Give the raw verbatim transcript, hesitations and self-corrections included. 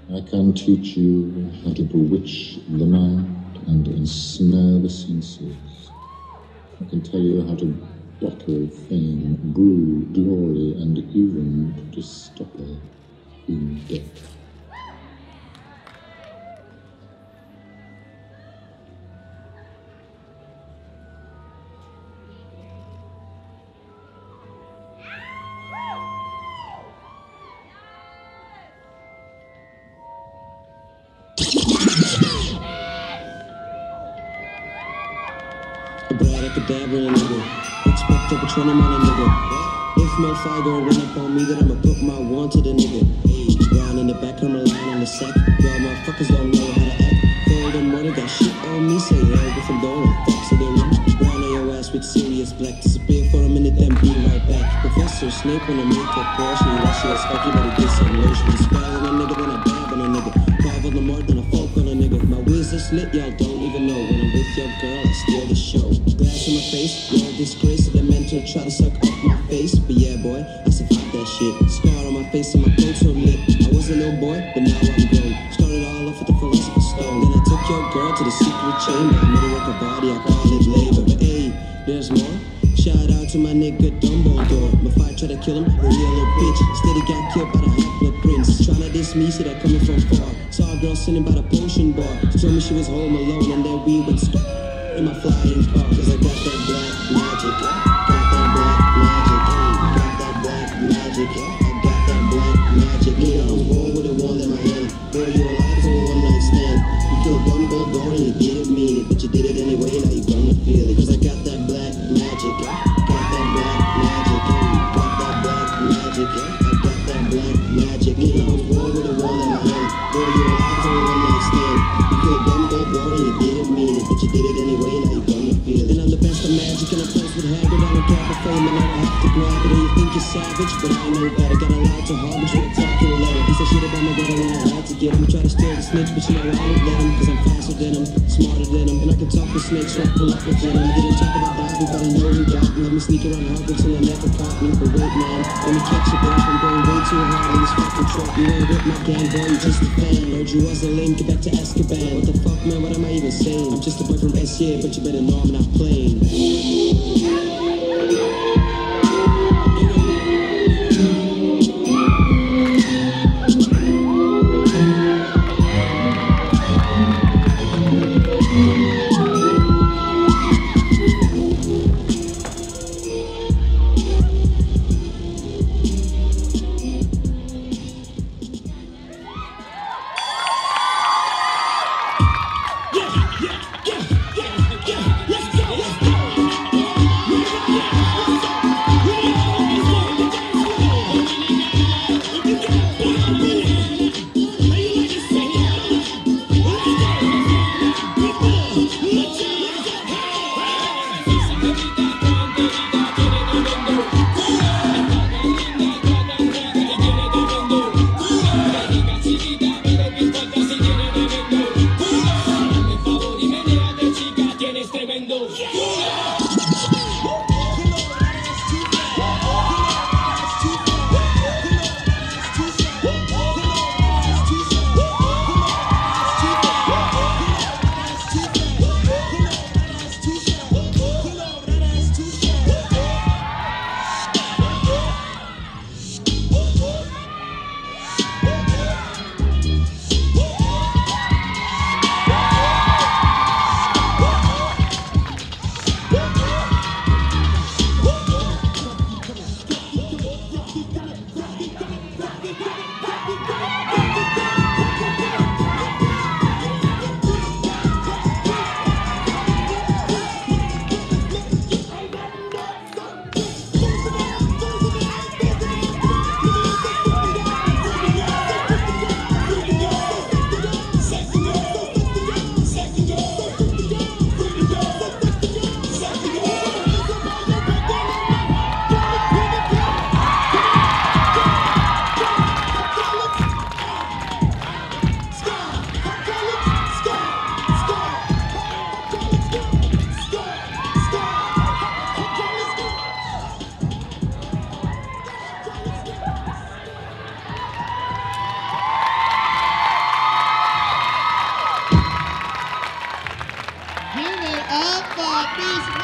I can teach you how to bewitch the mind and ensnare the senses. I can tell you how to bottle fame, brew glory, and even put a stopper in death. Abracadabra, nigga. Expect a patron on a nigga. If no fire gon' run up on me, then I'ma put my wand to the nigga. Hey, brown in the back, I'm relying on the sack. Y'all motherfuckers don't know how to act. Cold and morning, got shit on me. Say hell with a door and fuck, so they run. Brown on your ass with serious black. Disappear for a minute, then be right back. Professor Snape wanna make a portion. That shit's fucky, better get some lotion. The spell on a nigga, then I dab on a nigga. Carve on the mark, then I folk on a nigga. My whiz is lit, y'all don't even know. When I'm with your girl, I steal the show. Glass in my face, no disgrace to the mentor, try to suck up my face. But yeah, boy, I survived that shit. Scar on my face and my coat so lit. I was a little boy, but now I'm grown. Started all off with the philosopher's stone. Then I took your girl to the secret chamber. I made her work her body, I call it labor. But hey, there's more. Shout out to my nigga Dumbledore. Before I try to kill him, a real little bitch. Steady got killed by the Half-Blood Prince. Tryna diss me, see that coming from far. Saw a girl sitting by the potion bar. She told me she was home alone, and then we went st- in my flying car. Cause I got that black magic. Got that black magic. Hey, got that black magic. I got that black magic. Yeah, I was born with a wand in my hand. Boy, you alive for a one night stand. You killed Dumbledore and you didn't mean it, but you did it anyway. Now you gonna feel it. Cause I got that black magic. Got that black magic. Hey, got that black magic. I got that black magic. Yeah, I was born with a wand in my hand. Boy, you alive for a one night stand. You killed Dumbledore and you didn't mean it, but you did it anyway. Now you gonna feel it. And I'm the best of magic, and I'm close with Hagrid. I don't care for fame, and I don't have to grab it. And you think you're savage, but I know better. Got a lot to harbor, should attack you a letter. He said shit about my brother and I had to get him. Try to steal the snitch, but you know I won't let him. Cause I'm faster than him, smarter than him. And I can talk to snakes, so I pull up with him. Didn't talk about that, but I know we got me. Let me sneak around Hogwarts till I never caught me. But wait, man, let me catch you, bitch. I'm going way too hard in this fucking truck. You ain't with my gang, boy, you just a fan. Heard you was a lame, get back to Azkaban. What the fuck, man, what am I even saying? I'm just a boy from S A, but you better know I'm not playing. Peace.